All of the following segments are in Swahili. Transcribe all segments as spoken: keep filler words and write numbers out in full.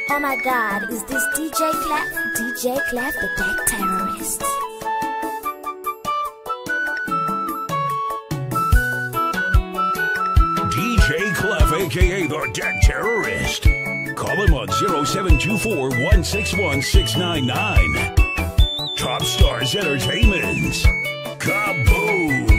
Oh my God, is this D J Clef? D J Clef, the Deck Terrorist. D J Clef, aka the Deck Terrorist. Call him on zero seven two four, one six one, six nine nine. Top Stars Entertainment. Kaboom!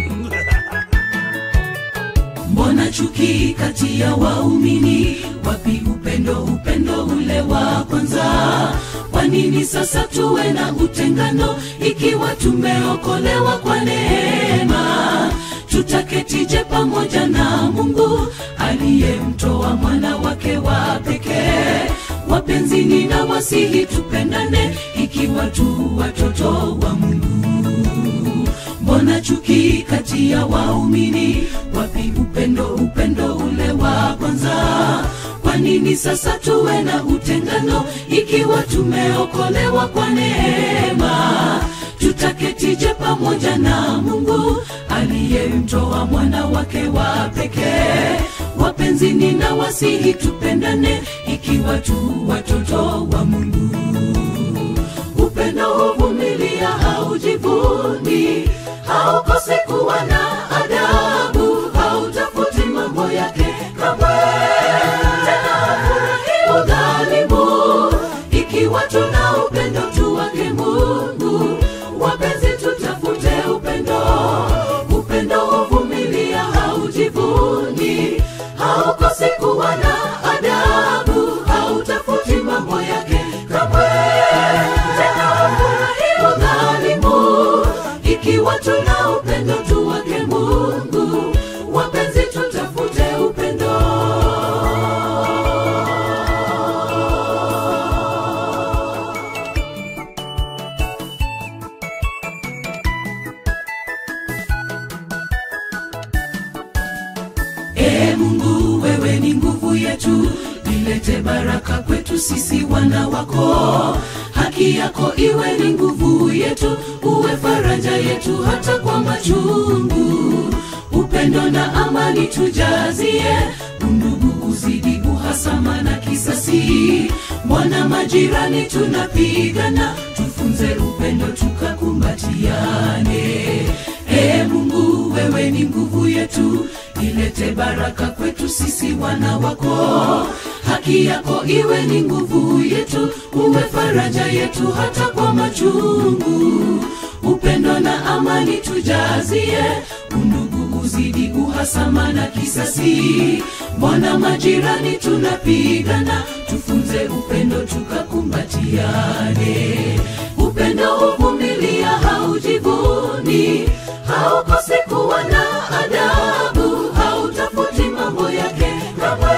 Mbona chuki kati ya waumini? Wapi upendo, upendo ule wa kwanza? Kwa nini sasa tuwe na utengano ikiwa tumeokolewa kwa neema? Tutaketije pamoja na Mungu aliyemtoa mwana wake wa pekee? Wapenzi ninawasihi tupendane ikiwa tu watoto wa Mungu. Mbona chuki kati ya waumini? Wapi upendo, upendo ule wa kwanza? Kwa nini sasa tuwe na utengano ikiwa tumeokolewa kwa neema? Tutaketije pamoja na Mungu aliyemtoa mwana wake wa pekee? Wapenzi ninawasihi tupendane ikiwa tu watoto wa Mungu. Upendo huvumilia, haujivuni, haukosi kuwa na adabu, hautafuti mambo yake kamwe, tena hafurahi udhalimu. Ikiwa tuna upendo tu wake Mungu, wapenzi tutafute upendo. Upendo huvumilia, haujivuni, haukosi kuwa na adabu, hautafuti mambo yake kamwe, tena hafurahi udhalimu. Ikiwa tuna upendo tu wake Mungu, wapenzi tutafute upendo. E Mungu, wewe ni nguvu yetu, nilete baraka kwetu sisi wana wako. Haki yako iwe ni nguvu yetu, uwe faraja yetu hata kwa machungu. Upendo na amani tujazie, undugu uzidi, uhasama na kisasi. Mwana majirani tunapigana, tufunze upendo tukakumbatiane. E Mungu, wewe ni nguvu yetu, ilete baraka kwetu sisi wana wako. Haki yako iwe ni nguvu yetu, uwe faraja yetu hata kwa machungu. Upendo na amani tujazie, undugu uzidi, uhasama na kisasi. Mwana majirani tunapigana, tufunze upendo tukakumbatiane. Upendo huvumilia, haujivuni, haukosi kuwa na adabu, hautafuti mambo yake kamwe,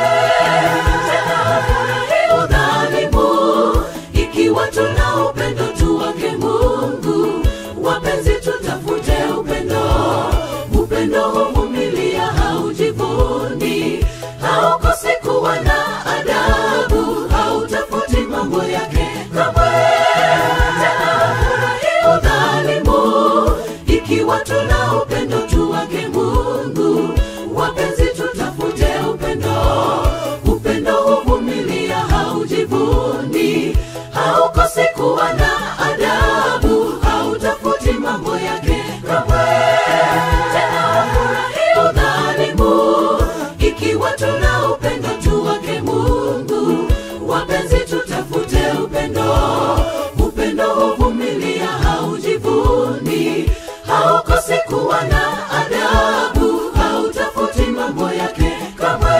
tena hafurahi udhalimu. Ikiwa tuna upendo tu wake Mungu, wapenzi tutafute upendo. Upendo huvumilia, haujivuni, haukosi kuwa na adabu, hautafuti mambo yake kamwe, tena hafurahi udhalimu. Ikiwa tuna upendo tu wake Mungu, wapenzi tutafute upendo. Upendo huvumilia, haujivuni, haukosi kuwa na adabu, hautafuti mambo yake kamwe, tena hafurahi udhalimu. Ikiwa tuna upendo tu wake Mungu, wapenzi tutafute upendo. Upendo huvumilia, haujivuni, haukosi kuwa na adabu, hautafuti mambo yake kamwe,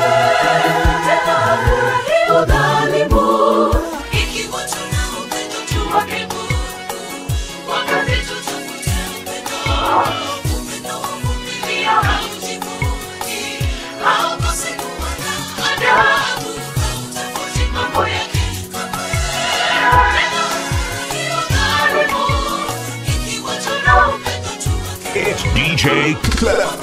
tena hafurahi udhalimu. Ikiwa tuna upendo tu wake Mungu, wapenzi tutafute upendo. Upendo huvumilia, haujivuni, haukosi kuwa na adabu, hautafuti mambo yake kamwe, tena hafurahi udhalimu. Ikiwa tuna upendo tu wake It's D J Clef.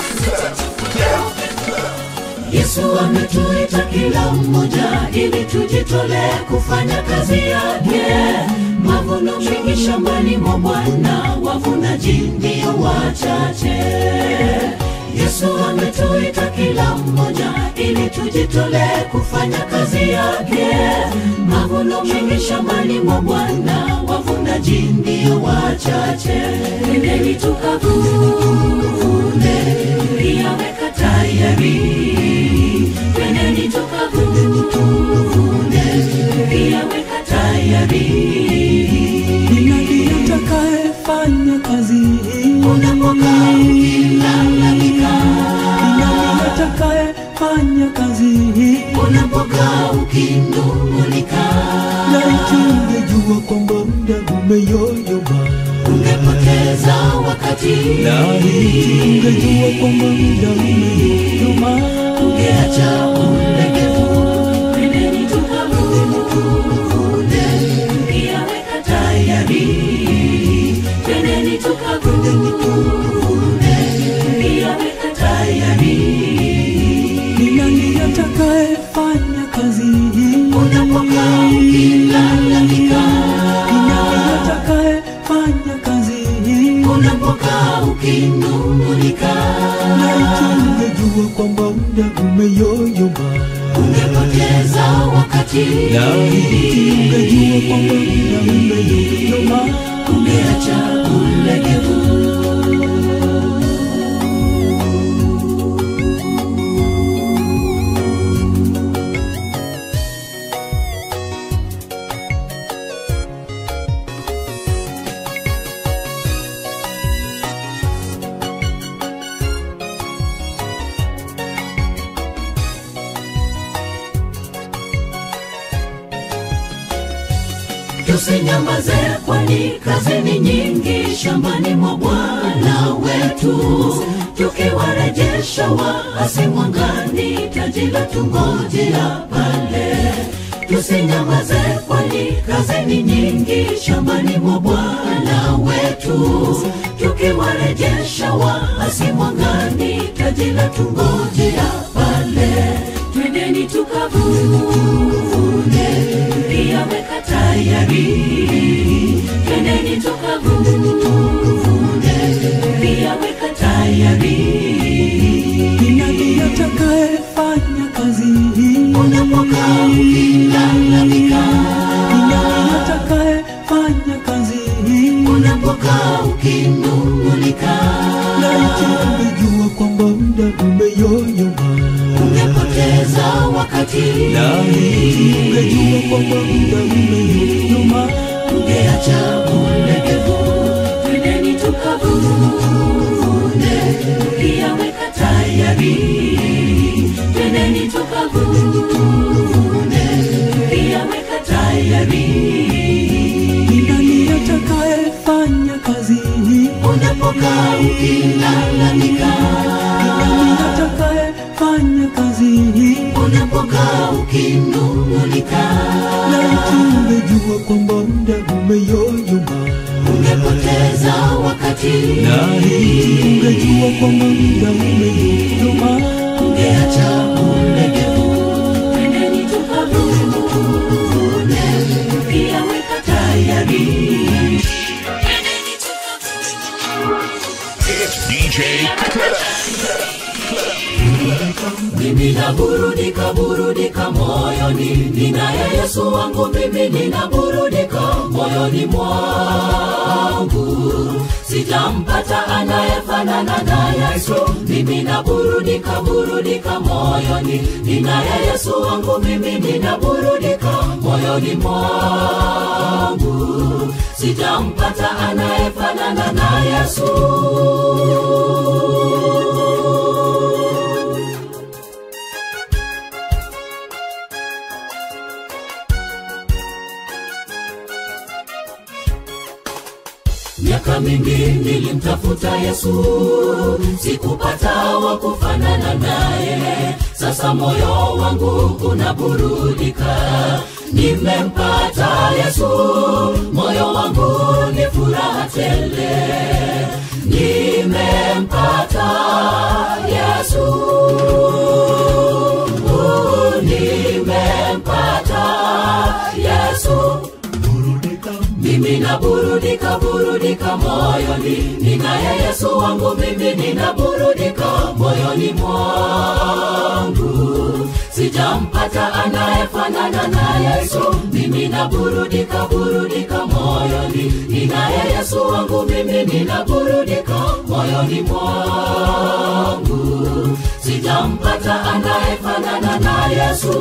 Yesu ametuita kila mmoja ili tujitolee kufanya kazi yake. Mavuno mengi shambani mwa Bwana, wavunaji ndio wachache. Yesu ametuita kila mmoja ili tujitolee kufanya kazi yake. Mavuno shambani mwa Bwana, wavunaji ndio wachache. Nendeni tukavune, pia weka tayari. Nendeni tukavune, pia weka tayari. Ni nani atakayefanya kazi hii? Unapokaa ukilalamika, Ni nani atakayefanya kazi hii? unapokaa ukinung'unika, Laiti ungejua kwamba muda umeyoyoma, ungepoteza wakati. Laiti ungejua kwamba muda umeyoyoma, ungeacha ulegevu. Nendeni tukavune, pia weka tayari. Nendeni tukavune, pia weka tayari. Ni nani atakayefanya kazi hii? Unapokaa ukilalamika, Ni nani atakayefanya kazi hii? unapokaa ukinung'unika, Laiti ungejua kwamba muda umeyoyoma, ungepoteza wakati. Laiti ungejua kwamba muda umeyoyoma, ungeacha ulegevu. Tusinyamaze, kwani kazi ni nyingi shambani mwa Bwana wetu. Tukiwarejesha waasi mwangani, taji la tungojea pale. Tusinyamaze, kwani kazi ni nyingi shambani mwa Bwana wetu. Tukiwarejesha waasi mwangani, taji la tungojea pale. Twendeni tukavune, pia weka tayari. Twendeni tukavune, pia weka tayari. Ni nani atakayefanya kazi hii? Unapokaa ukilalamika, Ni nani atakayefanya kazi hii? unapokaa ukinung'unika, Laiti ungejua kwamba muda umeyoyoma, ungepoteza wakati. Laiti ungejua kwamba muda umeyoyoma, ungeacha ulegevu. Twendeni tukavune, pia weka tayari. Twendeni tukavune, pia weka tayari. Ni nani atakayefanya kazi hii? Unapokaa ukilalamika, Ni nani atakayefanya kazi hii? unapokaa ukinung'unika, Laiti ungejua kwamba muda umeyoyoma, ungepoteza wakati. Laiti ungejua kwamba muda umeyoyoma, ungeacha ulegevu. Twendeni tukavune, pia weka tayari. Twendeni tukavune. It's D J Mimi naburudika, burudika moyoni, ninaye Yesu wangu. Mimi ninaburudika moyoni mwangu, sijampata anayefanana na Yesu. Mimi naburudika, burudika moyoni, ninaye Yesu wangu. Mimi ninaburudika moyoni mwangu, sijampata anayefanana na Yesu. Miaka mingi nilimtafuta Yesu, sikupata wa kufanana naye. Sasa moyo wangu unaburudika, nimempata Yesu. Moyo wangu ni furaha tele, nimempata Yesu. Nimempata Yesu. Mimi naburudika ninaburudika burudika moyoni, ninaye Yesu wangu mimi ninaburudika moyoni mwangu. Sijampata anayefanana na Yesu, mimi naburudika burudika moyoni, ninaye Yesu wangu mimi ninaburudika moyoni mwangu. Sijampata anayefanana na Yesu.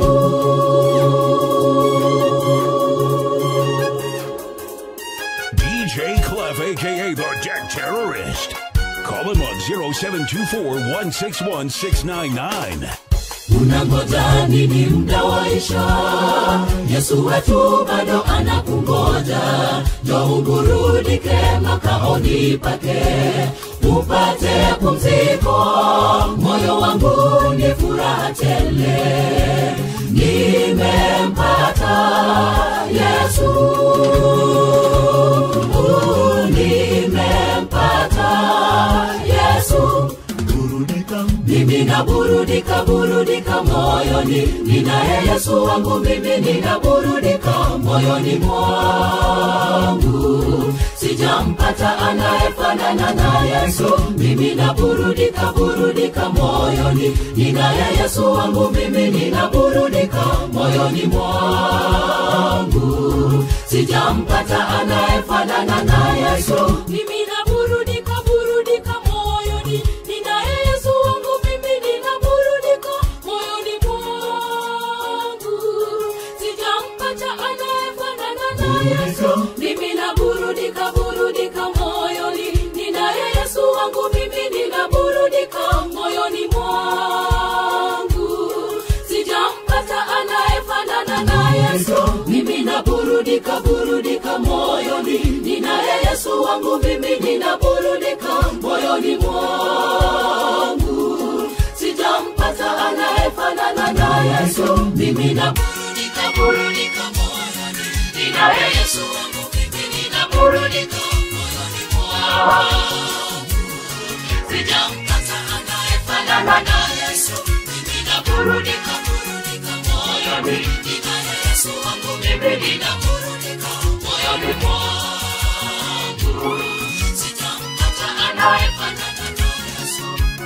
D J Clef aka the Deck Terrorist. Call him on zero seven two four, one six one, six nine nine. Unangoja nini muda waisha? Yesu wetu bado anakungoja. Njoo uburudike makaoni pake, upate pumziko. Moyo wangu ni furaha tele, nimempata Yesu. Nimempata Yesu. Mimi naburudika burudika moyoni, ninaye Yesu wangu mimi ninaburudika moyoni mwangu. Sijampata anayefanana na Yesu, mimi naburudika burudika moyoni, ninaye Yesu wangu mimi ninaburudika moyoni mwangu. Sijampata anayefanana na Yesu, mimi naburudika burudika moyoni, ninaye Yesu wangu mimi ninaburudika moyoni mwangu. Sijampata anayefanana na Yesu, mimi naburudika burudika moyoni, ninaye Yesu wangu mimi ninaburudika moyoni mwangu. Sijampata anayefanana na Yesu, mimi naburudika burudika moyoni, ninaye Yesu wangu mimi ninaburudika moyoni mwangu. Sijampata anayefanana na Yesu, mimi naburudika burudika moyoni, ninaye Yesu wangu mimi ninaburudika moyoni mwangu. Sijampata anayefanana na Yesu, mimi naburudika burudika moyoni, ninaye Yesu wangu mimi ninaburudika moyoni mwangu. Sijampata anayefanana na Yesu.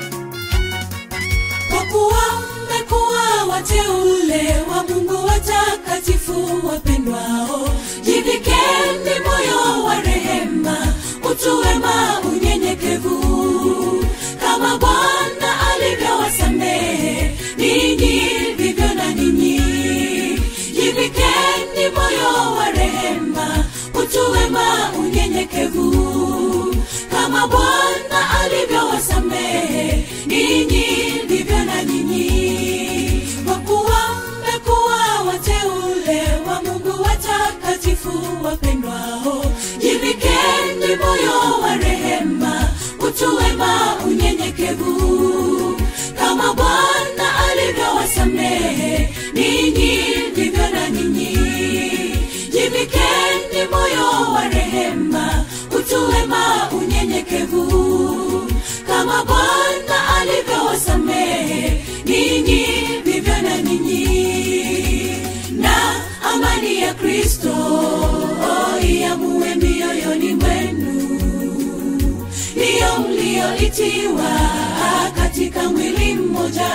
Kwa kuwa mmekuwa wateule wa Mungu watakatifu wapendwao, jivikeni moyo wa rehema, utu wema, unyenyekevu, kama Bwana alivyowasamehe ninyi vivyo na ninyi. Jivikeni moyo wa rehema, utu wema, unyenyekevu, kama Bwana alivyowasamehe ninyi vivyo na ninyi. Kwa kuwa mmekuwa wateule wa Mungu watakatifu wapendwao, jivikeni moyo wa rehema, utu wema, unyenyekevu, kama Bwana alivyowasamehe ninyi vivyo na ninyi. Jivikeni moyo wa rehema, utu wema, unyenyekevu, kama Bwana alivyowasamehe ninyi vivyo na ninyi. Na amani ya Kristo iamue mioyoni mwenu, ndiyo mlioitiwa katika mwili mmoja.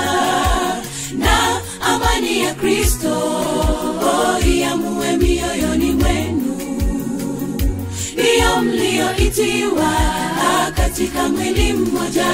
Na amani ya Kristo iamue mioyoni mwenu, ndiyo mlioitiwa katika mwili mmoja.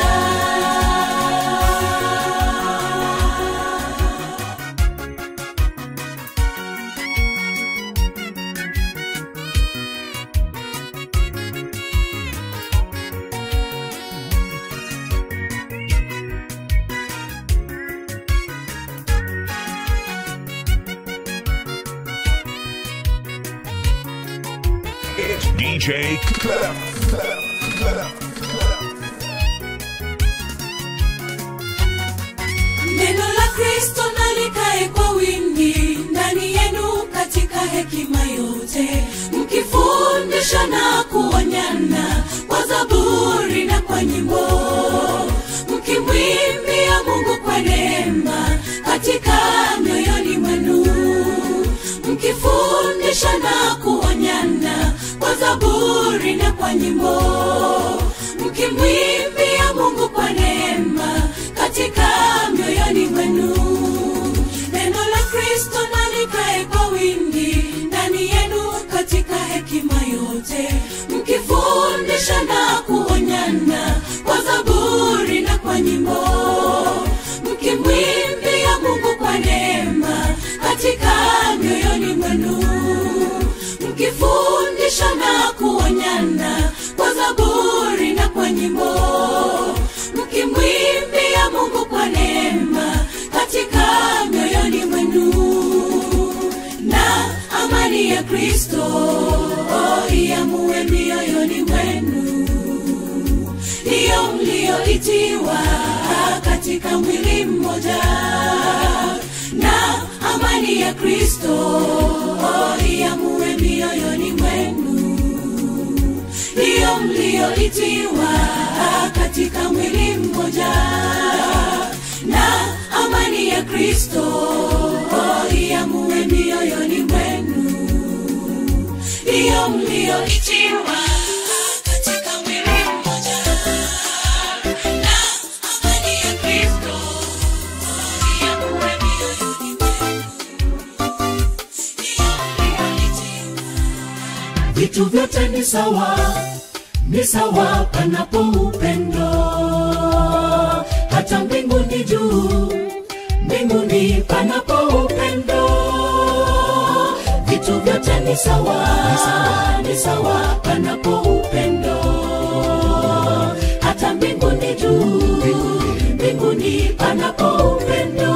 It's D J Clef. Neno la Kristo nalikae kwa wingi ndani yenu katika hekima yote, mkifundisha na kuonyana kwa zaburi na kwa nyimbo, mkimwimbia Mungu kwa neema katika mioyoni mwenu, mkifundisha na kuonyana kwa zaburi zaburi na kwa nyimbo, mkimwimbia Mungu kwa neema katika mioyoni mwenu. Neno la Kristo na likae kwa wingi ndani yenu katika hekima yote, mkifundisha na kuonyana kwa zaburi na kwa nyimbo, mkimwimbia Mungu kwa neema katika mioyoni mwenu, mkifundisha na kuonyana kwa zaburi na kwa nyimbo, mkimwimbia Mungu kwa neema katika mioyoni mwenu. Na amani ya Kristo oh, iamue mioyoni mwenu, hiyo mlioitiwa katika mwili mmoja. Na amani ya Kristo oh, iamue mioyoni mwenu, hiyo mlioitiwa katika mwili mmoja. Na amani ya Kristo oh, iamue mioyoni mwenu, hiyo mlioitiwa katika mwili mmoja. Na amani ya Kristo oh, iamue mioyoni mwenu, hiyo mlioitiwa. Vitu vyote ni sawa, ni sawa panapo upendo. Hata mbinguni juu, mbinguni panapo upendo. Vitu vyote ni sawa, ni sawa panapo upendo. Hata mbinguni juu, mbinguni panapo upendo.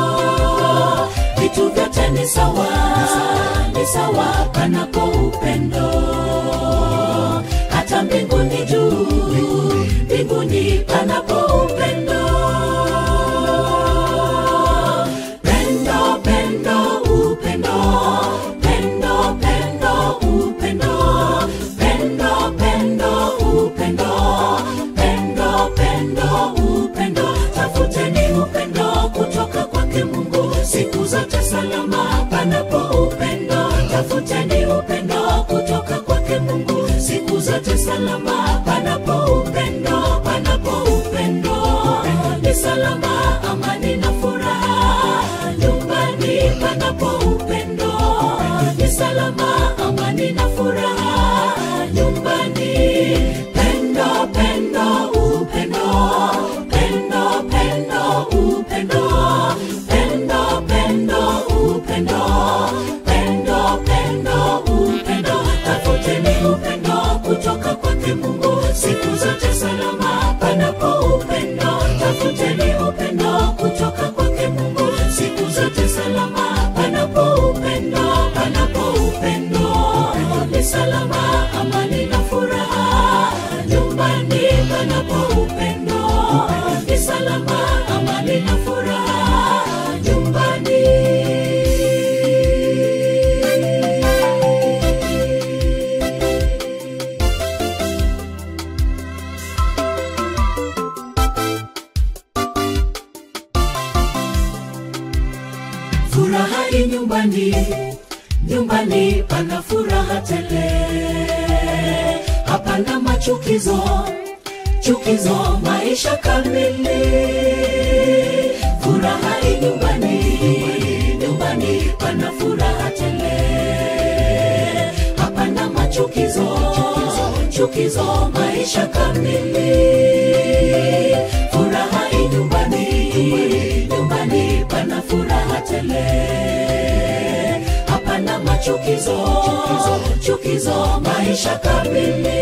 Vitu vyote ni sawa, ni sawa panapo upendo. Hata mbinguni juu, mbinguni panapo upendo. Pendo, pendo, upendo. Pendo, pendo, upendo. Pendo, pendo, upendo. Pendo, pendo, upendo. Tafuteni upendo kutoka kwake Mungu, siku zote salama panapo upendo. Tafuteni upendo kutoka kwake Mungu, siku zote salama panapo upendo. Panapo upendo ni salama, amani na furaha. Nyumbani panapo upendo ni salama, amani na furaha. Nyumbani pendo, pendo, upendo. Pendo, pendo, upendo. Pendo, pendo, upendo. Pendo, pendo, upendo. Tafuteni upendo kutoka kwake Mungu, siku zote salama panapo upendo. Tafuteni upendo kutoka kwake Mungu, siku zote salama panapo upendo. Panapo upendo ni salama, amani na furaha. Nyumbani panapo upendo ni salama, amani na furaha. Nyumbani furaha hii nyumbani, nyumbani pana furaha tele. Hapana machukizo, chukizo, maisha kamili. Furaha hii nyumbani, nyumbani pana furaha tele. Hapana machukizo, chukizo, maisha kamili. Furaha hii nyumbani, nyumbani pana furaha tele. Hapana machukizo, chukizo, chukizo, maisha kamili.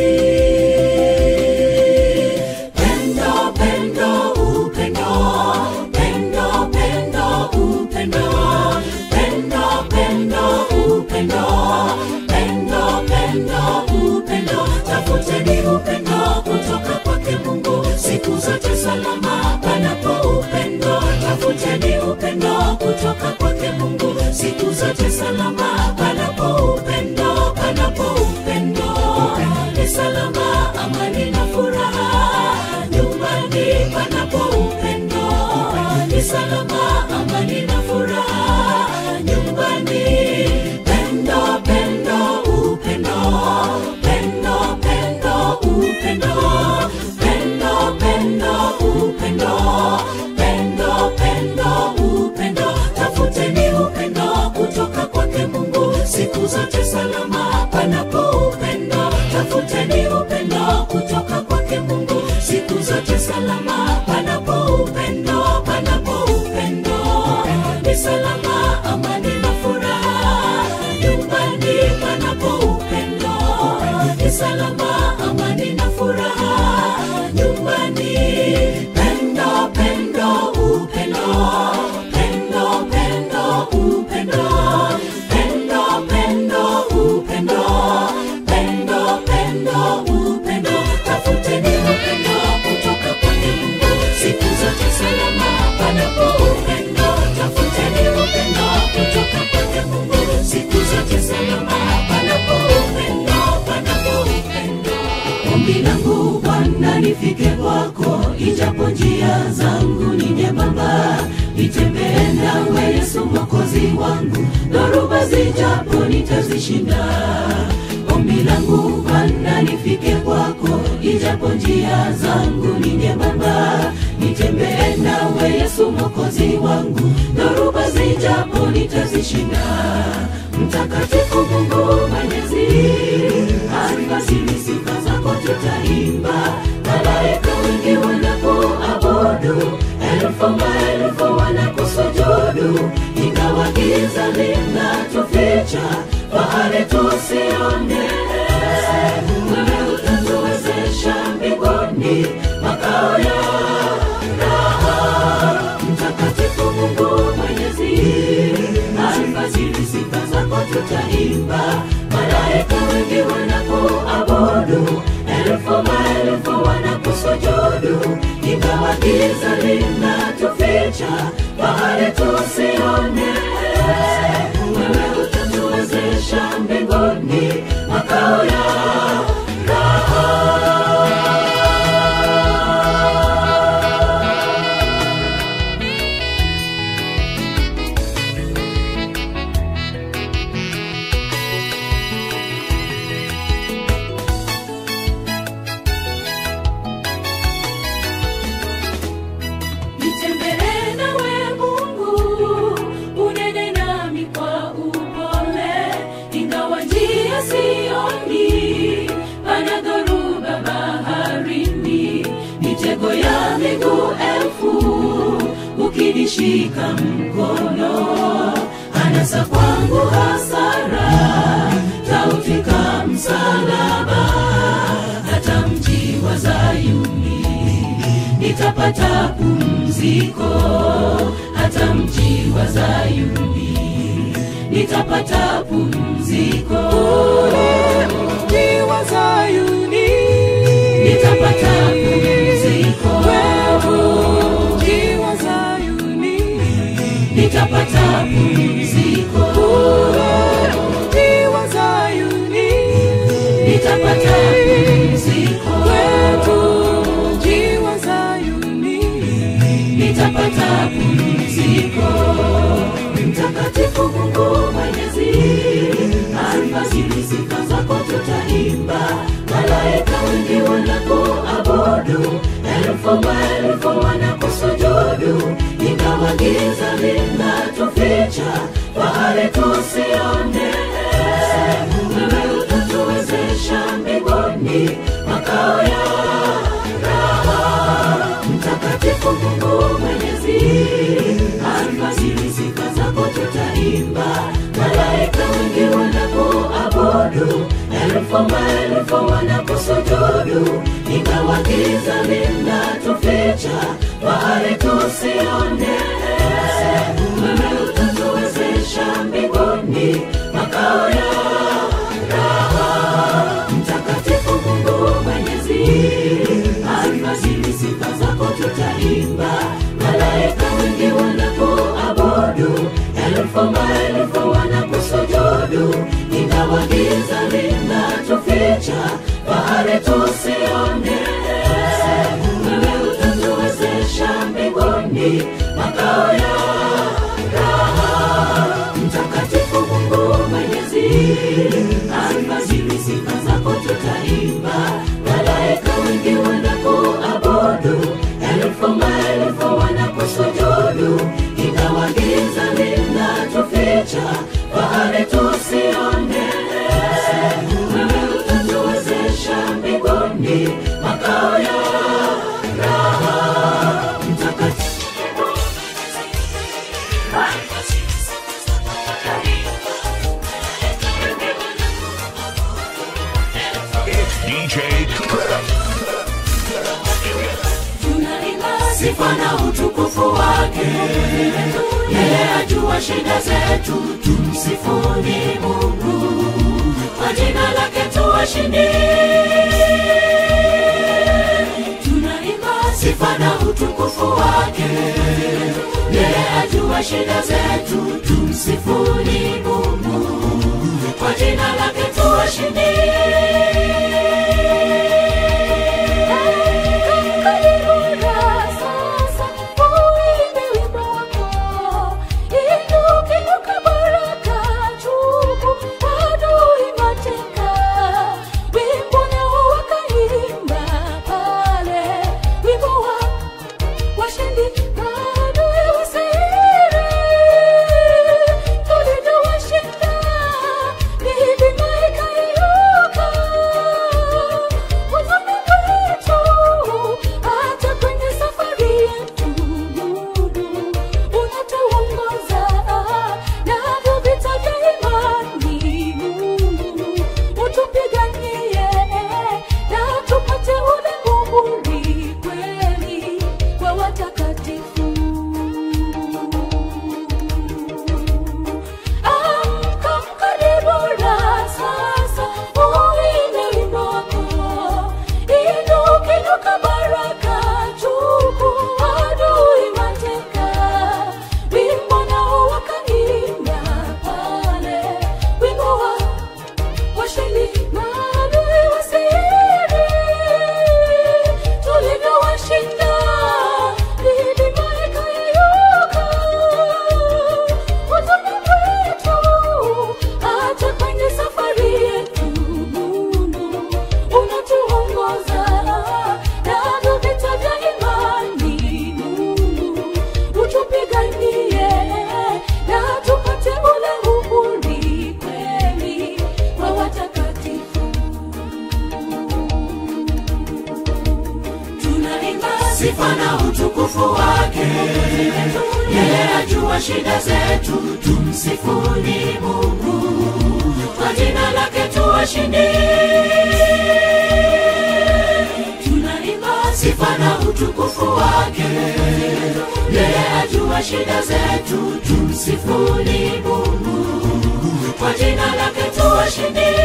Pendo, pendo, upendo. Pendo, pendo, upendo. Pendo, pendo, upendo. Pendo, pendo, upendo. Tafuteni upendo kutoka kwake Mungu, siku zote salama panapo upendo. Tafuteni upendo kutoka kwake Mungu, siku zote salama panapo upendo. Panapo upendo ni salama, nifike kwako, ijapo njia zangu ni nyembamba. Nitembee nawe Yesu Mwokozi wangu, dhoruba zijapo nitazishinda. Ombi langu Bwana nifike kwako, ijapo njia zangu ni nyembamba. Nitembee nawe Yesu Mwokozi wangu, dhoruba zijapo nitazishinda. Mtakatifu Mungu Mwenyezi, alfajiri sifa zako tutaimba. Malaika wengi wanakuabudu, elfu maelfu wanakusujudu. Ingawa giza linatuficha, fahari tusione. Wewe utatuwezesha mbinguni, makao ya raha. Mtakatifu Mungu Mwenyezi, alfajiri sifa zako tutaimba. Malaika wengi wanakuabudu, elfu maelfu wanakusujudu. Ingawa giza linatuficha, fahari tusione. Wewe utatuwezesha mbinguni, makao ya raha. Nitembee nawe Mungu, unene nami kwa upole. Ingawa njia sioni, pana dhoruba baharini. Mitego ya miguu elfu, ukinishika mkono. Anasa kwangu hasara, tautika msalaba. Hata mji wa Zayuni nitapata pumziko. Hata mji wa Zayuni nitapata pumziko. Mji wa Zayuni nitapata pumziko. Mji wa Zayuni nitapata pumziko. Mji wa Zayuni nitapata pumziko. Mji wa Zayuni nitapata pumziko. Mtakatifu Mungu Mwenyezi, alfajiri sifa zako tutaimba. Malaika wengi wanakuabudu, elfu maelfu wanakusujudu. Ingawa giza linatuficha, fahari tusione. Wewe utatuwezesha mbinguni, makao ya raha. Mtakatifu Mungu Mwenyezi, alfajiri sifa zako tutaimba. Malaika wengi wanakuabudu, elfu maelfu wanakusujudu. Ingawa giza linatuficha, fahari tusione. Wewe utatuwezesha mbinguni, makao ya raha. Mtakatifu Mungu Mwenyezi, alfajiri sifa zako tutaimba. Malaika wengi wanakuabudu, elfu maelfu wanakusujudu. Ingawa giza linatuficha, fahari tusione. Wewe utatuwezesha mbinguni, makao ya raha. Mtakatifu Mungu Mwenyezi, alfajiri sifa zako tutaimba. Malaika wengi wanakuabudu, elfu maelfu wanakusujudu. Ingawa giza linatuficha, fahari tusione. Wewe utatuwezesha mbinguni, makao ya raha. Mtakatifu D J Clef. Tunaimba sifa na utukufu wake. Yeye ajua shida zetu, tumsifuni Mungu. Kwa jina lake tuwashinde. Tunaimba sifa na utukufu wake. Yeye ajua shida zetu, tumsifuni Mungu. Kwa jina lake tuwashinde. sifa na utukufu wake. Yeye ajua shida zetu, tumsifuni Mungu. Kwa jina lake tuwashinde. Tunaimba sifa na utukufu wake. Yeye ajua shida zetu, tumsifuni Mungu. Kwa jina lake tuwashinde.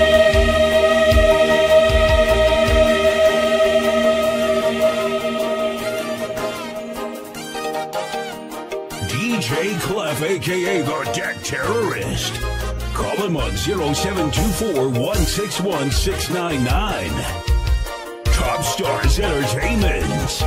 D J Clef, aka the Deck Terrorist. Call him on zero seven two four, one six one, six nine nine. Top Stars Entertainment.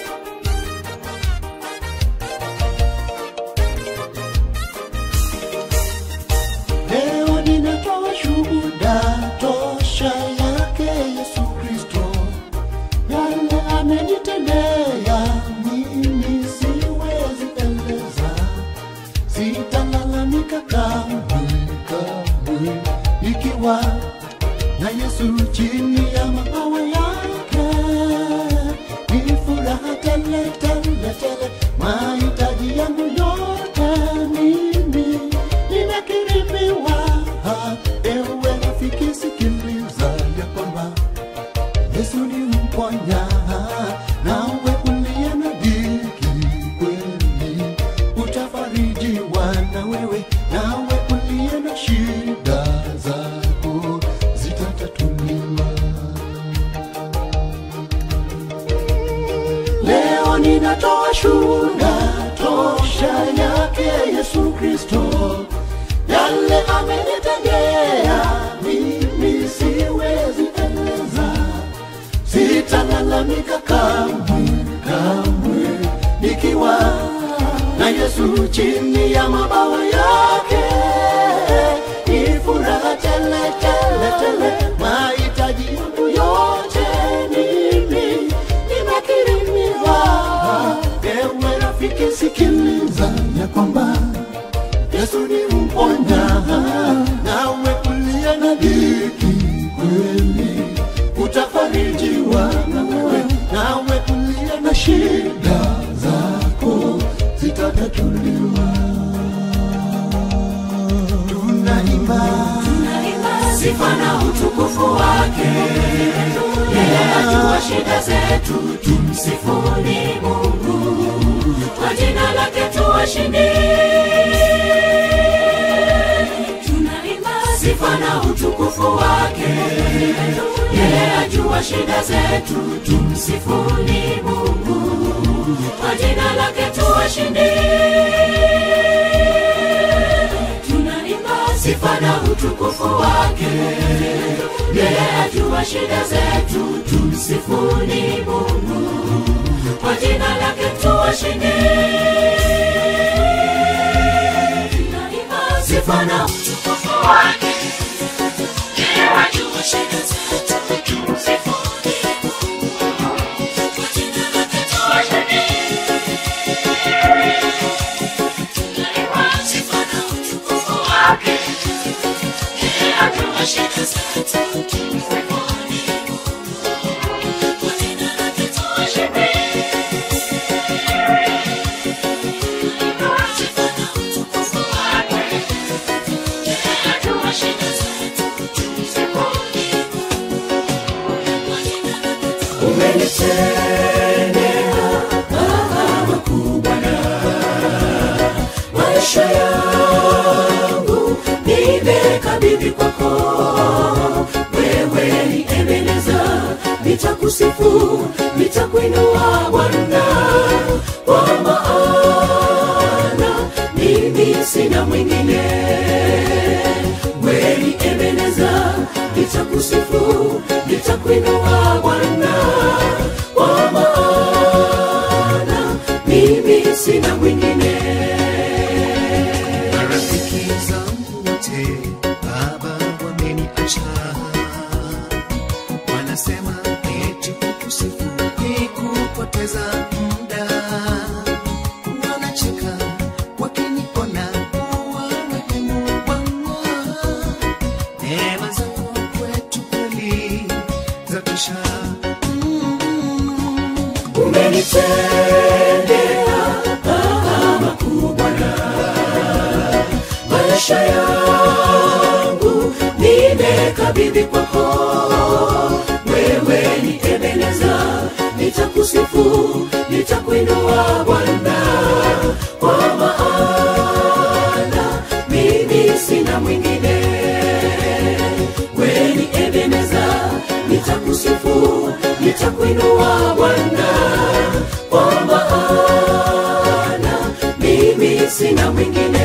Leo ninatoa shuhuda tosha yake Yesu Kristo. Yale amenitendea mimi siwezi eleza. Sitalalamika kamwe kamwe, nikiwa na Yesu chini ya mabawa yake. Ni furaha tele tele tele, mahitaji yangu yote mimi nimekirimiwa. Ewe rafiki sikiliza ya kwamba Yesu ni mponya. Nawe uliye na dhiki kweli utafarijiwa na wewe. Nawe uliye na shida zako zitatatuliwa. Leo ninatoa shuhuda tosha yake Yesu Kristo. Yale amenitendea mimi siwezi eleza. Sitalalamika kamwe kamwe, nikiwa na Yesu chini ya mabawa yake. Ni furaha tele tele tele, mahitaji yangu yote mimi nimekirimiwa. Ewe rafiki sikiliza ya kwamba Yesu ni mponya. Nawe uliye na dhiki kweli utafarijiwa na wewe. Nawe uliye na shida zako zitatatuliwa. Tunaimba Tunaimba sifa na utukufu wake. Yeye ajua shida zetu, tumsifuni Mungu. Kwa jina lake tuwashinde. Tunaimba sifa na utukufu wake. Yeye ajua shida zetu, tumsifuni Mungu. Kwa jina lake tuwashinde. Tunaimba sifa na utukufu wake. Yeye ajua shida zetu, tumsifuni Mungu. Kwa jina lake tuwashinde. Tunaimba sifa na utukufu wake. Yeye ajua shida zetu, tumsifuni Mungu. Kwa jina lake tuwashinde. Tunaimba sifa na utukufu wake. Yeye ajua shida zetu, tumsifuni Mungu. Kwa jina lake tuwashinde. Umenitendea makubwa na maisha yangu nimekabidhi kwako. Wewe ni Ebeneza, nitakusifu, nitakuinua Bwana, kwa maana mimi sina mwingine. Wewe ni Ebeneza, nitakusifu, nitakuinua Bwana, kwa maana mimi sina mwingine. Marafiki zangu wote Baba wameniacha, wanasema eti kukusifu ni kupoteza muda. Wanacheka wakiniona kuwa marehemu wangu. Neema zako kwetu kweli zatosha. Umeni umenitendea makuu Bwana. Maisha yangu nimekabidhi kwako, wewe ni Ebeneza. Nitakusifu, nitakuinua Bwana, kwa maana mimi sina mwingine. Wewe ni Ebeneza. Nitakusifu, nitakuinua Bwana, kwa maana mimi sina mwingine.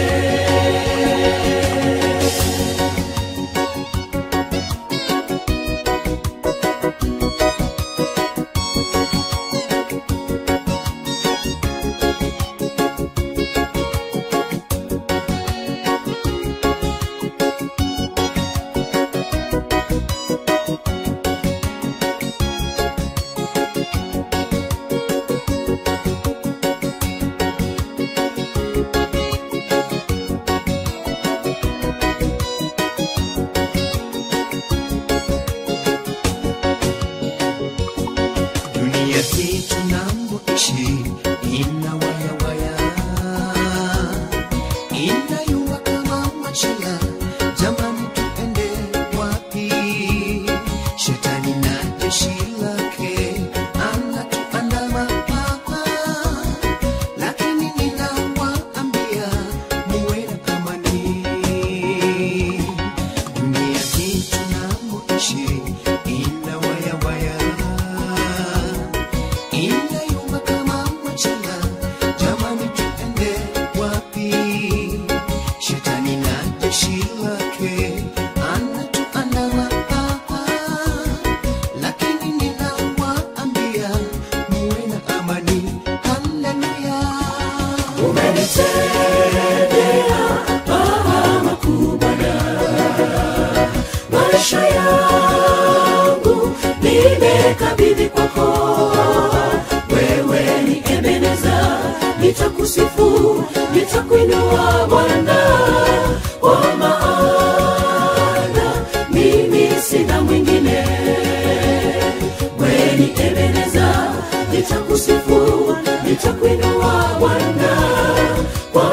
Nimekabidhi kwako, wewe ni Ebeneza. Nitakusifu, nitakuinua Bwana, kwa maana mimi sina mwingine. Wewe ni Ebeneza. Nitakusifu, nitakuinua Bwana, kwa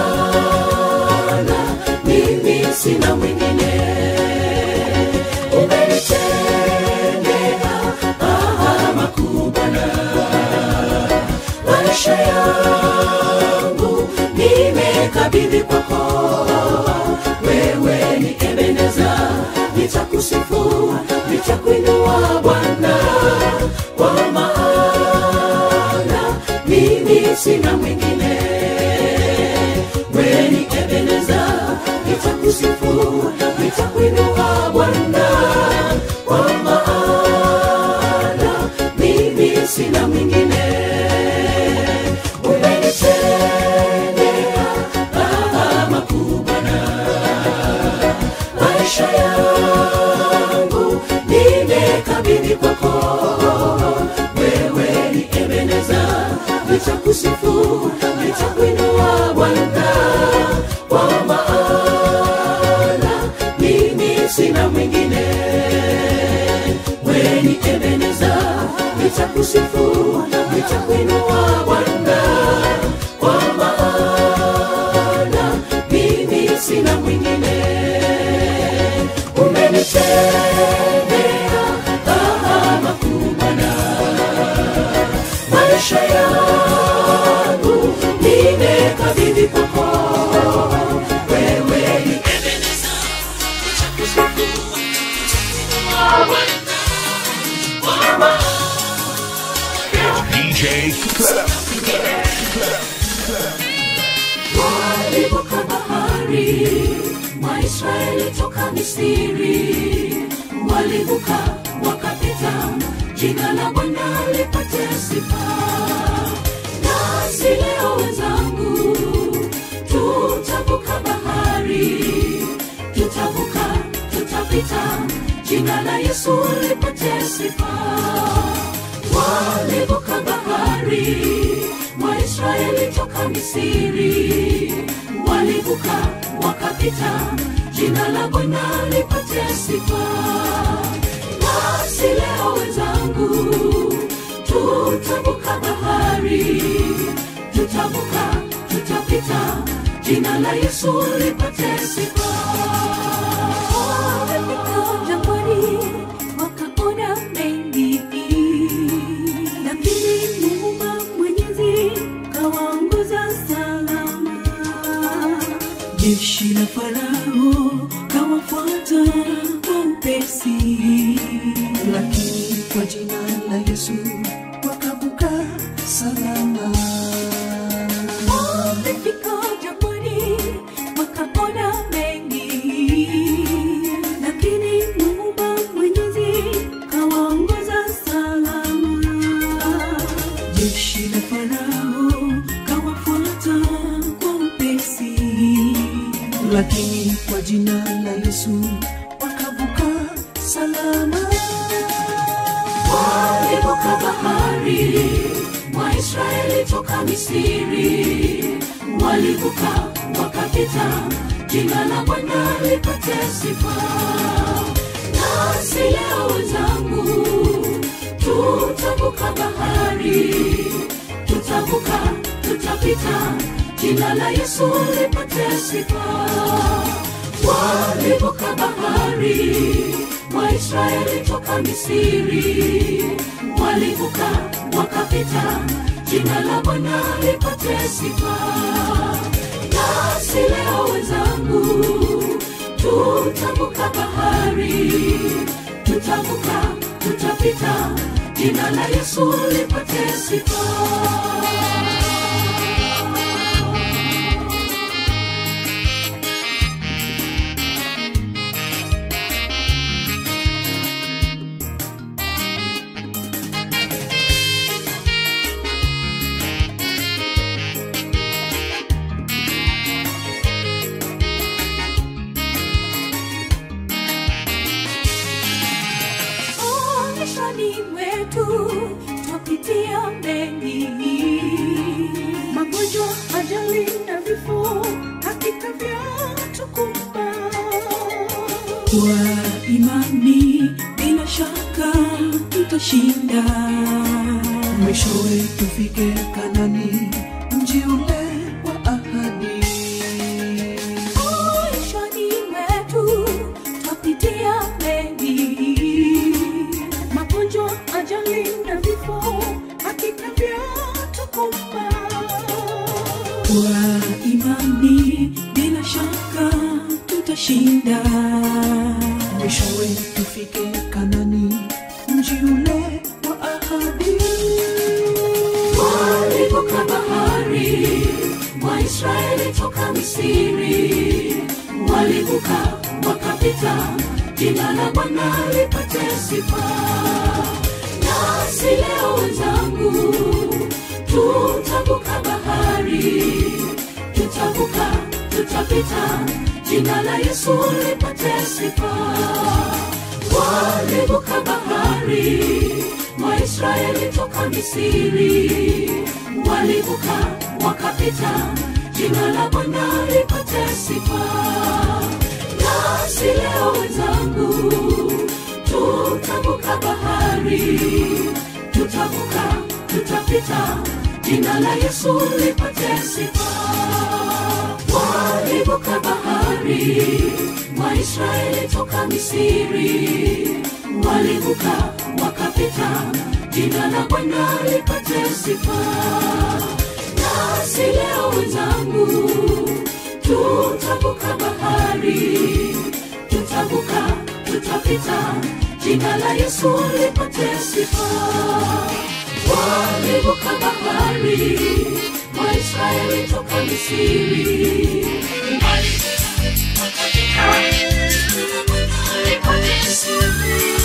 maana mimi sina mwingine. Maisha yangu nimekabidhi kwako, wewe ni Ebeneza. Nitakusifu, nitakuinua Bwana, kwa maana mimi sina mwingine. Wewe ni Ebeneza. Nitakusifu, nitakuinua Bwana, kwa maana mimi sina mwingine. Maisha yangu nimekabidhi kwako, wewe ni Ebeneza. Nitakusifu, nitakuinua Bwana, kwa maana mimi sina mwingine. Wewe ni Ebeneza. Nitakusifu, nitakuinua Bwana, kwa maana mimi sina mwingine. Umenitendea makuu Bwana. Maisha yangu nimekabidhi kwako, wewe ni Ebeneza. Nitakusifu, nitakuinua Bwana, kwa maana D J Clef. walivuka bahari Waisraeli toka Misri, walivuka wakapita, jina la Bwana lipate sifa. Nasi leo wenzangu, tutavuka bahari, tutavuka, tutapita, jina la Yesu lipate sifa. Walivuka bahari Waisraeli toka Misri, walivuka wakapita, jina la Bwana lipate sifa. Nasi leo wenzangu, tutavuka bahari, tutavuka, tutapita, jina la Yesu lipate sifa. Wamefika jangwani, wakaona mengi, lakini Muumba Mwenyezi kawaongoza salama. Jeshi la Farao kawafuata kwa upesi, lakini kwa jina la Yesu wakavuka salama. Wamefika jangwani, wakaona mengi, lakini Muumba Mwenyezi kawaongoza salama. Jeshi la Farao kawafuata kwa upesi, lakini kwa jina la Yesu wakavuka salama. Walivuka bahari, Waisraeli toka Misri, walivuka wakapita, jina la Bwana lipate sifa. Nasi leo wenzangu, tutavuka bahari, tutavuka, tutapita, jina la Yesu lipate sifa. Walivuka bahari, Waisraeli toka Misri, walivuka wakapita, jina la Bwana lipate sifa. Nasi leo wenzangu, tutavuka bahari, tutavuka, tutapita, jina la Yesu lipate sifa. Maishani mwetu twapitia mengi, magonjwa, ajali na vifo, hakika vyatukumba. Kwa imani bila shaka tutashinda, mwishowe tufike Kanani, mji ule wa ahadi. Maishani mwetu twapitia mengi, magonjwa, ajali na vifo, hakika vyatukumba. Kwa imani bila shaka tutashinda, mwishowe tufike Kanani, mji ule wa ahadi. Walivuka bahari, Waisraeli toka Misri, walivuka wakapita, jina la Bwana lipate sifa. Nasi leo wenzangu, tutavuka bahari, tutavuka, tutapita, jina la Yesu lipate sifa. Walivuka bahari, Waisraeli toka Misri, walivuka wakapita, jina la Bwana lipate sifa. Nasi leo wenzangu, tutavuka bahari, tutavuka, tutapita, jina la Yesu lipate sifa. Walivuka bahari, Waisraeli toka Misri, walivuka wakapita, jina la Bwana lipate sifa. Nasi leo wenzangu, tutavuka bahari, tutavuka, tutapita, jina la Yesu lipate sifa. Walivuka bahari, Waisraeli toka Misri, walivuka wakapita, jina la Bwana lipate sifa.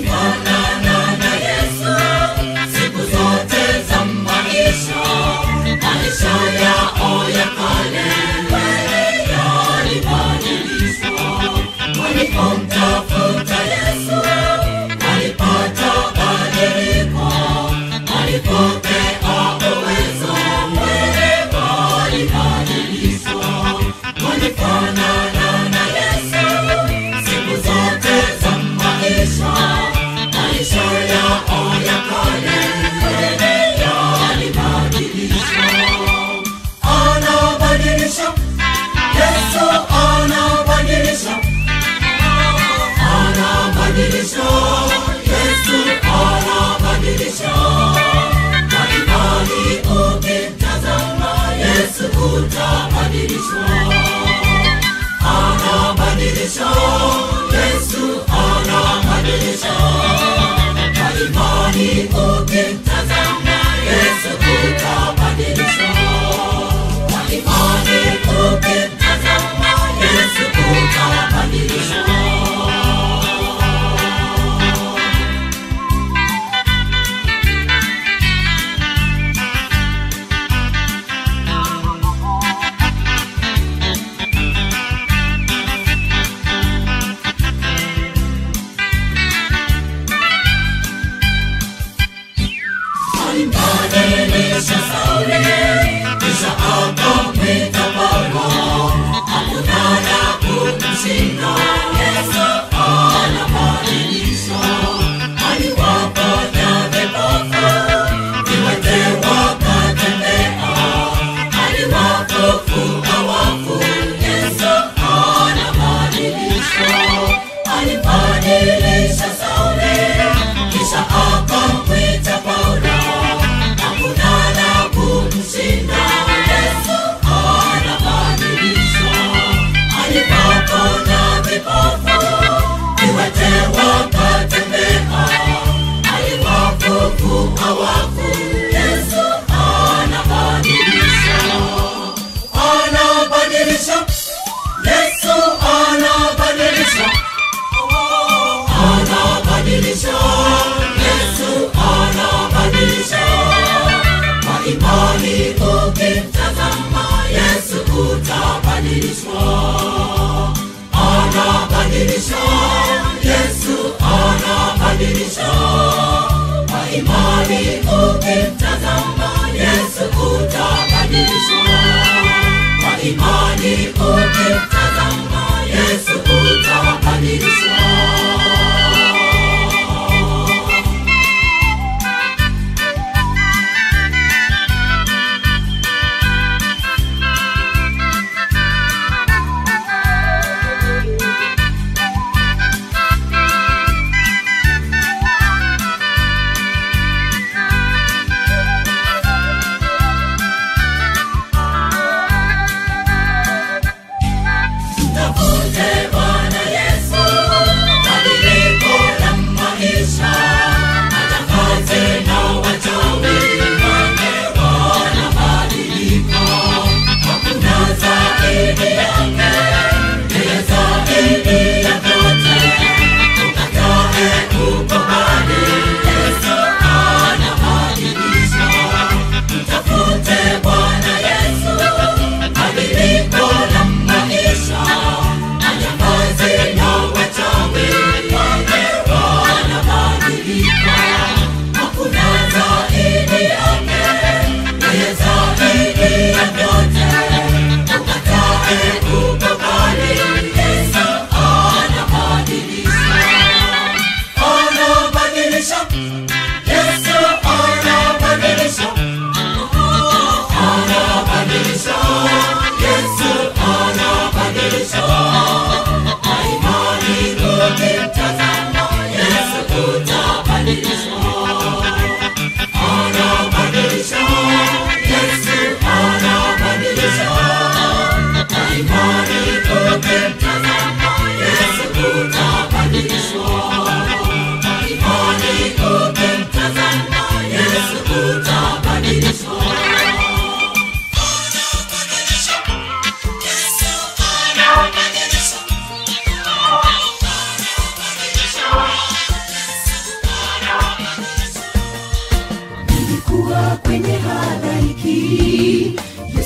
walifanana na Yesu siku zote za maisha. Maisha yao ya kale yalibadilishwa. Walipomtafuta Yesu walipata badiliko. Walipokea uwezo walibadilishwa. Walifanana na Yesu siku zote za maisha. Maisha yao ya kale yalibadilishwa. Anabadilisha Yesu, anabadilisha, anabadilisha Yesu, anabadilisha. Kwa imani ukimtazama Yesu utabadilishwa. Anabadilisha Yesu, anabadilisha. Kwa imani ukimtazama Yesu utabadilishwa. Kwa imani ukimtazama Yesu utabadilishwa. Alimbadilisha Sauli, kisha akamwita Paulo. Hakuna la kumshinda Yesu, anabadilisha. Aliwaponya vipofu, viwete wakatembea. Aliwafufua wafu, Yesu anabadilisha. Alimbadilisha Sauli, kisha akamwita Paulo. Hakuna la kumshinda Yesu, anabadilisha. Aliwaponya vipofu, viwete wakatembea. Aliwafufua wafu, Yesu anabadilisha. Anabadilisha Yesu, anabadilisha. Anabadilisha Yesu, anabadilisha. Kwa imani ukimtazama Yesu utabadilishwa. Anabadilisha Yesu, anabadilisha. Kwa imani ukimtazama Yesu utabadilishwa. Kwa imani ukimtazama Yesu utabadilishwa.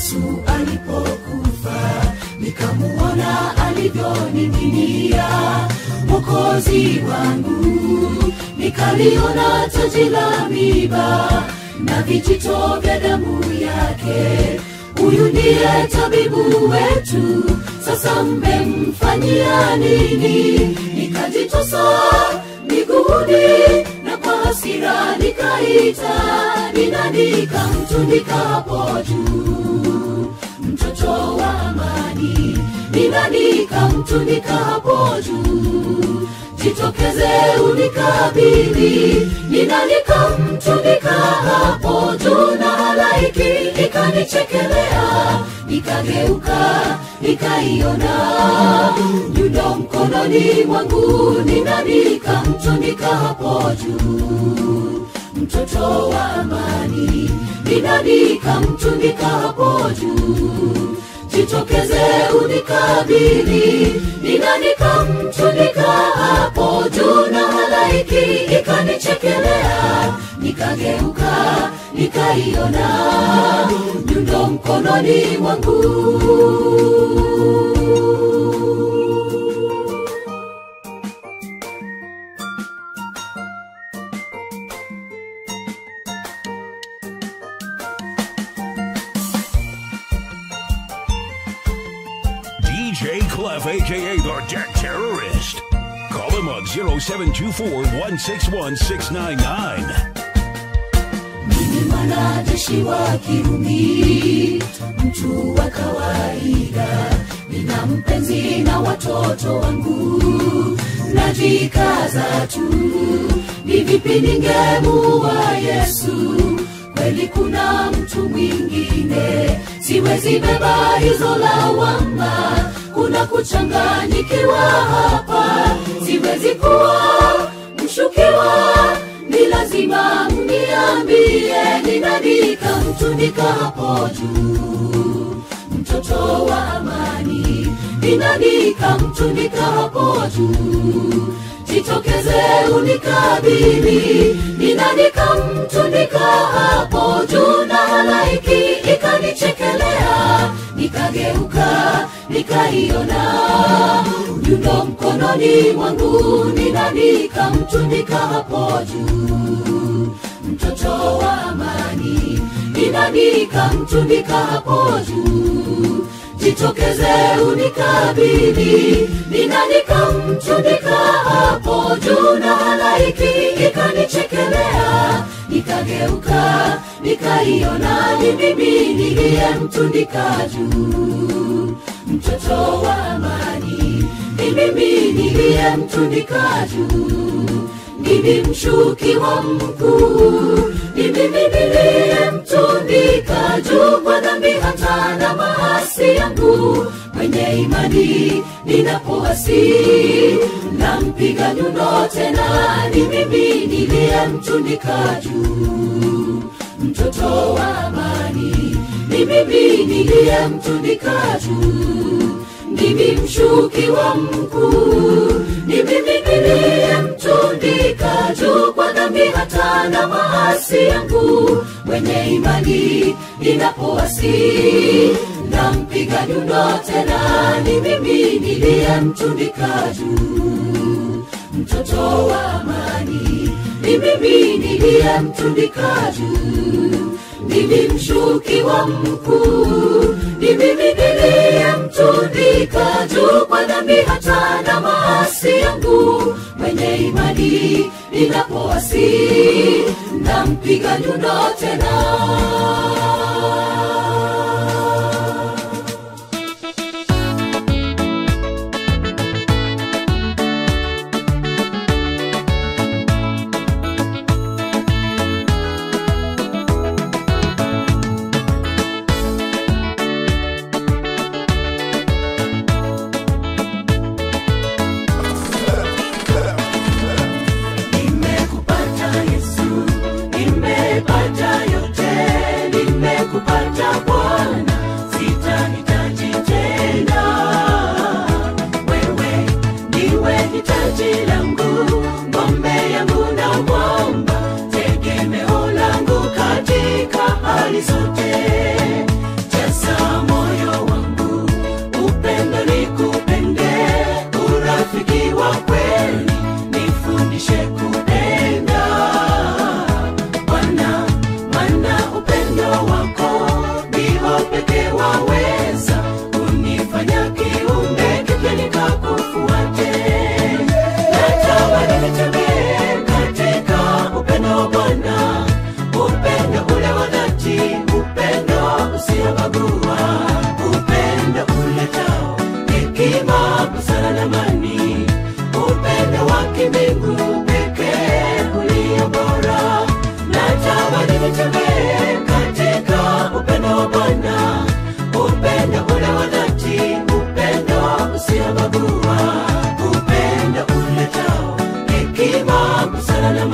Yesu alipokufa, nikamuona alivyoning'inia Mwokozi wangu, nikaliona taji la miiba na vijito vya damu yake. Huyu ndiye tabibu wetu, sasa mmemfanyia nini? Nikajitosa miguuni na kwa hasira nikaita, ni nani? Nikamtundika hapo juu, mtoto wa amani. Ni nani? Nikamtundika hapo juu, jitokeze unikabili. Ni nani? Nikamtundika hapo juu, na halaiki ikanichekelea. Nikageuka nikaiona nyundo mkononi mwangu. Ni nani? Nikamtundika hapo juu, mtoto wa amani. Ni nani? Nikamtundika hapo juu, jitokeze unikabili. Ni nani? Nikamtundika hapo juu, na halaiki ikanichekelea. Nikageuka nikaiona nyundo mkononi mwangu. D J Clef, aka the Deck Terrorist. Call him on zero seven two four, one six one, six nine nine. Mimi mwanajeshi wa Kirumi, mtu wa kawaida, nina mpenzi na watoto wangu, najikaza tu. Ni vipi ningemuua Yesu? Kweli kuna mtu mwingine, siwezi beba hizo lawama. Kuna kuchanganyikiwa hapa, siwezi kuwa mshukiwa. Ni lazima mniambie, ni nani? Nikamtundika hapo juu, mtoto wa amani. Ni nani? Nikamtundika hapo juu, jitokeze unikabili. Ni nani? Nikamtundika hapo juu, na halaiki ikanichekelea. Nikageuka nikaiona nyundo mkononi mwangu. Ni nani? Nikamtundika hapo juu, mtoto wa amani. Ni nani? Nikamtundika hapo juu, jitokeze unikabili. Ni nani? Nikamtundika hapo juu, na halaiki ikanichekelea. Nikageuka nikaiona ni mimi niliyemtundika juu, mtoto wa amani. Ni mimi niliyemtundika juu, mimi mshukiwa mkuu. Ni mimi niliyemtundika juu, kwa dhambi hata na maasi yangu. Mwenye imani ninapoasi, nampiga nyundo tena. Ni mimi niliyemtundika juu, mtoto wa amani. Ni mimi niliyemtundika juu, mimi mshukiwa mkuu. Ni mimi niliyemtundika juu, kwa dhambi hata na maasi yangu. Mwenye imani ninapoasi, nampiga nyundo tena. Ni mimi niliyemtundika juu, mtoto wa amani. Ni mimi niliyemtundika juu, mimi mshukiwa mkuu. Ni mimi niliyemtundika juu, kwa dhambi hata na maasi yangu. Mwenye imani ninapoasi, nampiga nyundo tena. Nimekupata Yesu, nimepata yote, nime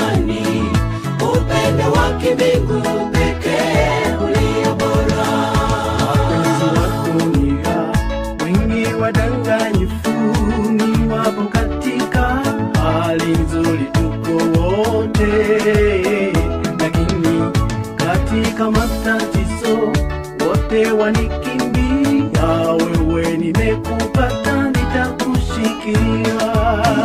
lamani, upendo wa kimbingu pekee ulio bora. Wapenzi wa dunia, wengi wadanganyifu, ni wapo katika hali nzuri tuko wote, lakini katika matatizo wote wanikimbia. Wewe nimekupata, nitakushikia.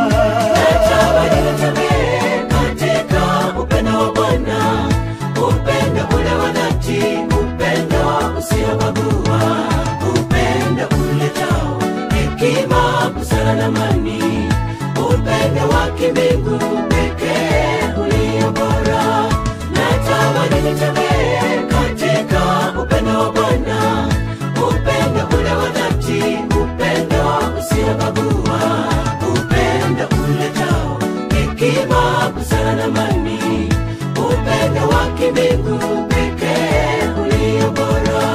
Katika upendo wa Bwana, upendo ule wa dhati, upendo usiobagua, upendo uletao hekima, busara na amani, upendo wa kimbingu pekee ulio bora. Natamani nitembee katika upendo wa Bwana, upendo ule wa dhati, upendo usiobagua, upendo uletao hekima, busara na amani, upendo wa kimbingu pekee ulio bora.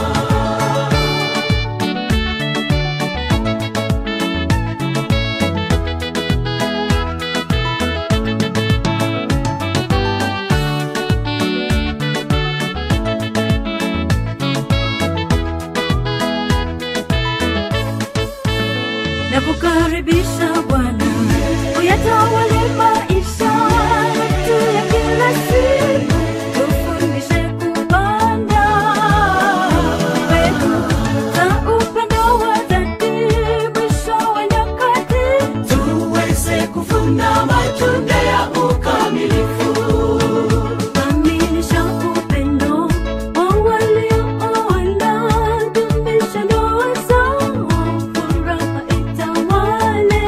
Nakukaribisha Bwana, uyatawale maisha yetu ya kila siku, tufundishe kupanda mbegu za upendo wa dhati, mwisho wa nyakati tuweze kuvuna matunda ya ukamilifu. kamilisha upendo wa waliooana, dumisha ndoa zao, furaha itawale.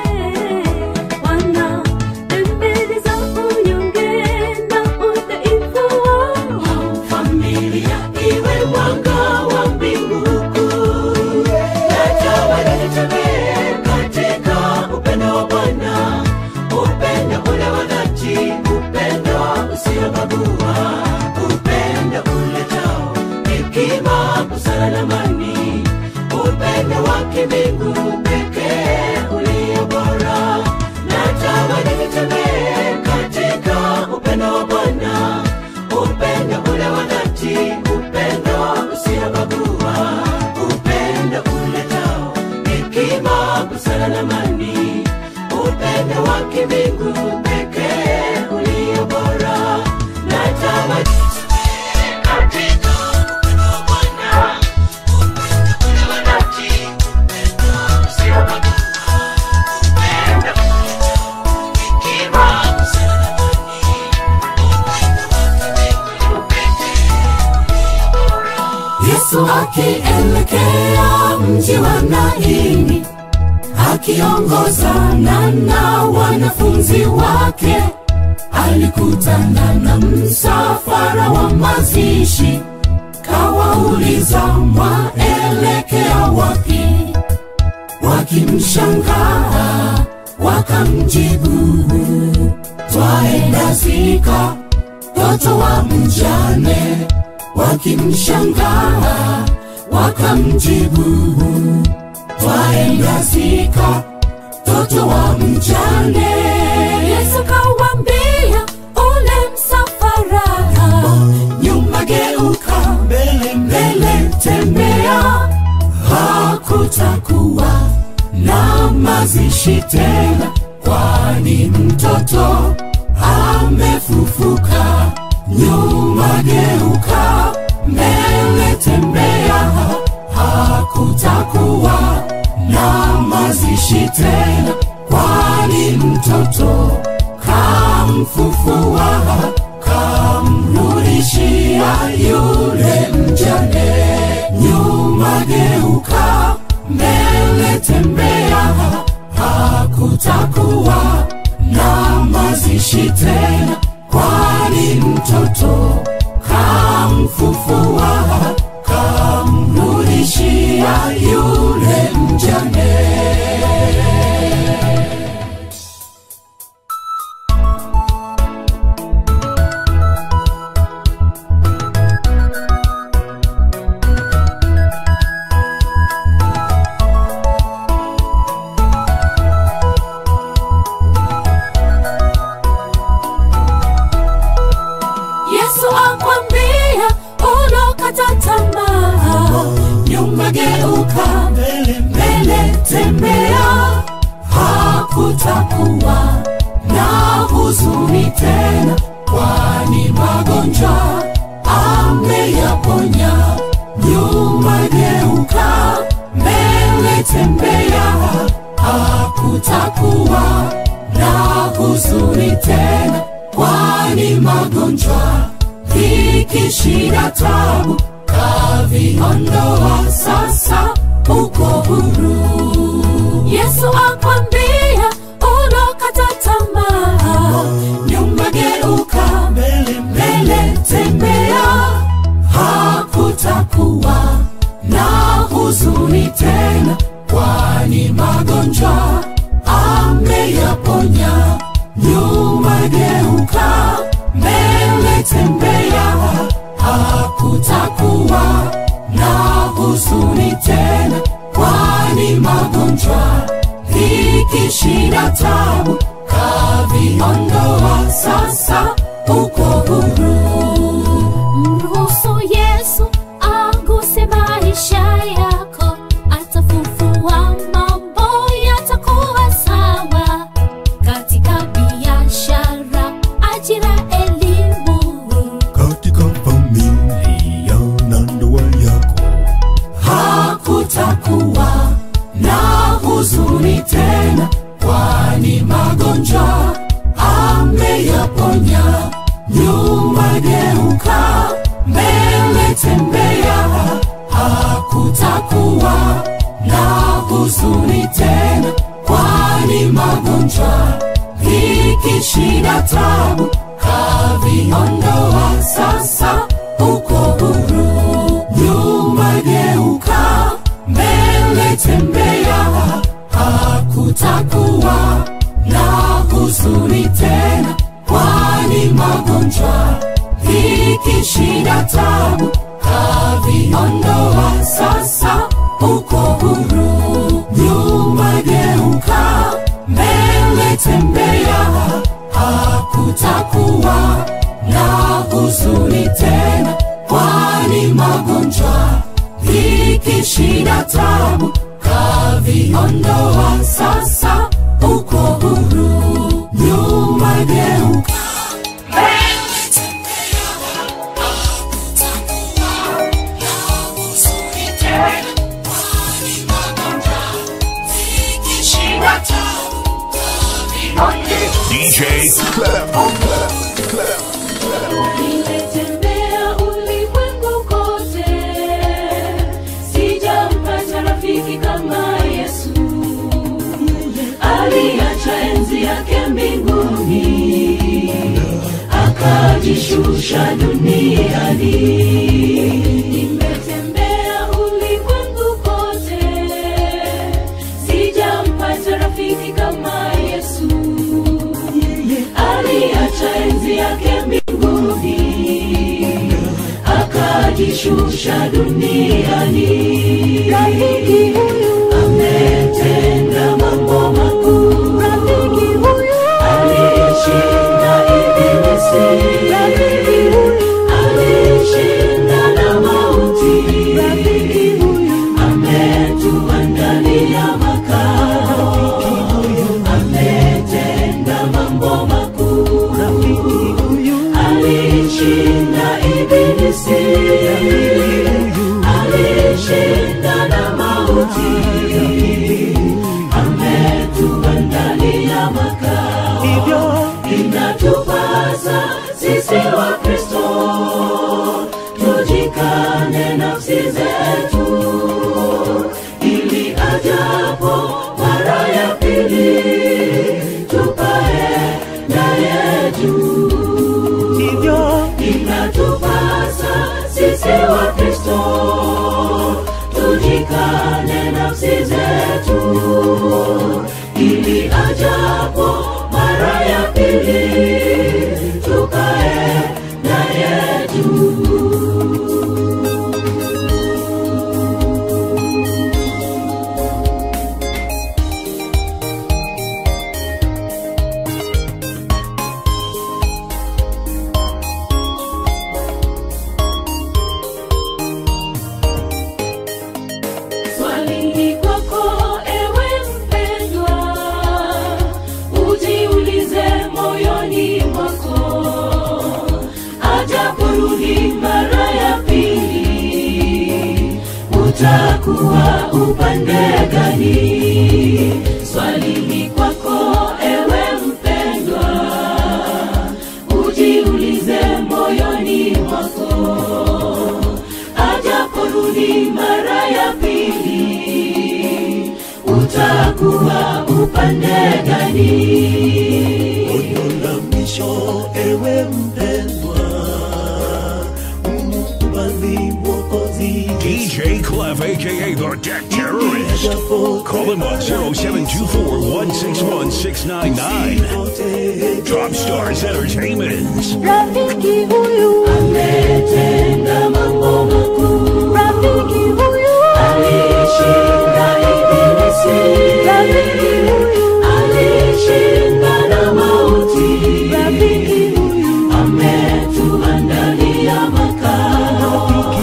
Wana dembele za unyonge na udhaifu wao, Familia iwe mwanga wa mbingu kuu. Natamani nitembee katika upendo wa Bwana, upendo ule wa dhati, upendo usiobagua, upendo uletao hekima, busara na amani, upendo wa kimbingu pekee ulio bora. Natamani nitembee katika upendo wa Bwana, upendo ule wa dhati, upendo usiobagua, upendo uletao hekima, busara na amani, upendo wa kimbingu pekee ulio bora. Natamani nitembee katika upendo wa Bwana, upendo ule wa dhati, upendo usiobagua, upendo uletao hekima, busara na amani, upendo wa kimbingu pekee ulio bora. Yesu akielekea mji wa Naini, akiongozana na wanafunzi wake, alikutana na msafara wa mazishi. Kawauliza, mwaelekea wapi? Wakimshangaa wakamjibu, twaenda zika mtoto wa mjane. Wakimshangaa wakamjibu, twaenda zika mtoto wa mjane. Yesu kawaambia ule msafara, nyuma geuka, mbele mbele tembea. Hakutakuwa na mazishi tena, kwani mtoto amefufuka. Nyuma geuka, mbele tembea. Hakutakuwa na mazishi tena, kwani mtoto kamfufua, kamrudishia yule mjane. Nyuma geuka, mbele tembea. Hakutakuwa na mazishi tena, kwani mtoto kamfufua, kamrudishia yule mjane. ulokata tamaa, nyuma geuka, mbele tembea. Hakutakuwa na huzuni tena, kwani magonjwa ameyaponya. Nyuma geuka, mbele tembea. Hakutakuwa na huzuni tena, kwani magonjwa, dhiki, shida, tabu kaviondoa. Sasa uko huru. Yesu akwambia ulokata tamaa, nyuma geuka, mbele tembea. Hakutakuwa na huzuni tena, kwani magonjwa ameyaponya. Nyuma geuka, mbele tembea. Hakutakuwa na huzuni tena, kwani magonjwa, dhiki, shida, tabu kaviondoa. Sasa uko huru. Mruhusu Yesu aguse maisha yako, atafufua mambo, yatakuwa sawa. Katika biashara, ajira, elimu, katika familia na ndoa yako, hakutakuwa na huzuni tena, kwani magonjwa ameyaponya. Nyuma geuka, mbele tembea. Hakutakuwa na huzuni tena, kwani magonjwa, dhiki, shida, tabu kaviondoa. Sasa uko huru. Nyuma geuka, mbele tembea. Hakutakuwa na huzuni tena, kwani magonjwa, dhiki, shida, tabu kaviondoa. Sasa uko huru. Nyuma geuka, mbele tembea. Hakutakuwa na huzuni tena, kwani magonjwa, dhiki, shida, tabu kaviondoa. Sasa uko huru. Nyuma geuka, mbele tembea. Hakutakuwa na huzuni tena, kwani magonjwa, dhiki, shida, tabu kaviondoa. D J Clef. Nimetembea ulimwengu kote, sijampata rafiki kama Yesu. Aliacha enzi yake mbinguni, akajishusha duniani. Nimetembea ulimwengu kote, sijampata rafiki kama Yesu. Aliacha enzi yake mbinguni, akajishusha duniani. Rafiki huyu ametenda mambo makuu. Rafiki huyu alishinda ibilisi. Rafiki huyu alishinda na mauti. Rafiki huyu ametuandalia makao. Ametenda mambo makuu. Rafiki huyu alishinda ibilisi. Alishinda na mauti. Ametuandalia makao. Hivyo inatupasa sisi wa Kristo tujikane nafsi zetu, ili ajapo mara ya pili tupae naye juu. Hivyo inatupasa sisi wa Kristo tujikane nafsi zetu, ili ajapo mara ya pili tukae utakuwa upande gani? Swali ni kwako ewe mpendwa, ujiulize moyoni mwako. Ajaporudi mara ya pili, utakuwa upande gani? Onyo la mwisho ewe mpendwa, umkubali Mwokozi D J Clef, aka the Deck Terrorist. Call him on zero seven two four, one six one, six nine nine. Top Stars Entertainment. Rafiki huyu Ametenda mambo makuu. Rafiki huyu Alishinda ibilisi. Rafiki huyu Alishinda na mauti. Rafiki huyu Ametuandalia makao.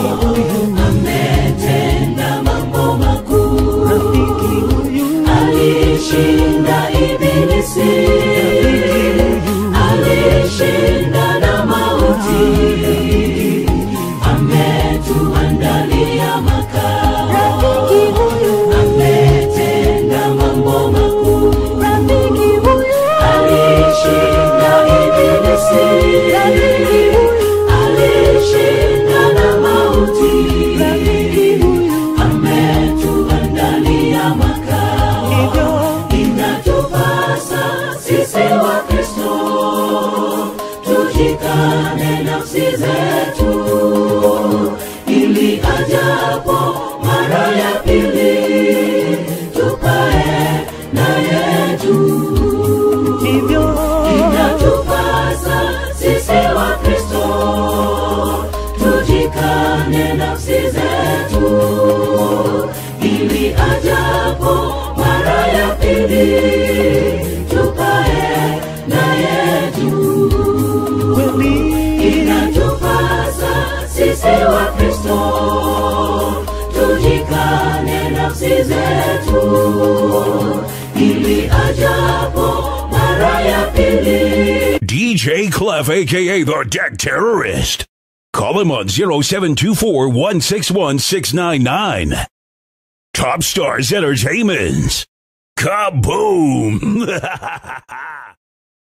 Ametenda mambo makuu. Alishinda ibilisi. Alishinda na mauti. Ametuandalia makao. Rafiki huyu Ametenda mambo makuu. Rafiki huyu Alishinda ibilisi. Rafiki huyu Alishinda na mauti. Rafiki huyu Ametuandalia makao. Inatupasa sisi wa Kristo tujikane nafsi zetu, ili ajapo mara ya pili tupae naye juu. Inatupasa sisi wa Kristo tujikane nafsi zetu, ili ajapo mara ya pili tupae naye juu. Inatupasa sisi wa Kristo tujikane nafsi zetu, ili ajapo mara ya pili. D J Clef, aka the Deck Terrorist. Call him on zero seven two four, one six one, six nine nine. Top Stars Entertainment. Kaboom!